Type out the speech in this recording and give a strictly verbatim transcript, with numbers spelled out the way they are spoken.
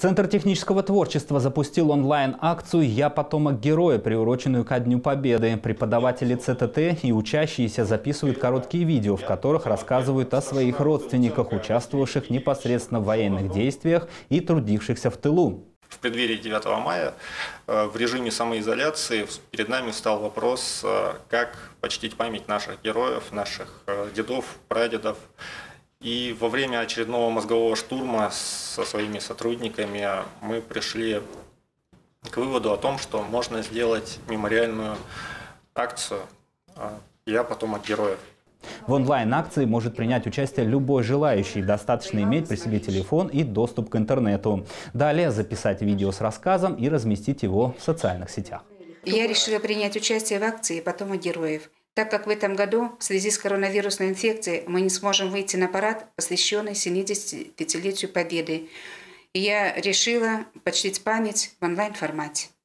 Центр технического творчества запустил онлайн-акцию «Я потомок героя», приуроченную ко Дню Победы. Преподаватели ЦТТ и учащиеся записывают короткие видео, в которых рассказывают о своих родственниках, участвовавших непосредственно в военных действиях и трудившихся в тылу. В преддверии девятого мая в режиме самоизоляции перед нами встал вопрос, как почтить память наших героев, наших дедов, прадедов. И во время очередного мозгового штурма со своими сотрудниками мы пришли к выводу о том, что можно сделать мемориальную акцию «Я потомок героев». В онлайн-акции может принять участие любой желающий. Достаточно иметь при себе телефон и доступ к интернету. Далее записать видео с рассказом и разместить его в социальных сетях. Я решила принять участие в акции «Потомок героев», так как в этом году в связи с коронавирусной инфекцией мы не сможем выйти на парад, посвященный семидесятипятилетию Победы. И я решила почтить память в онлайн-формате.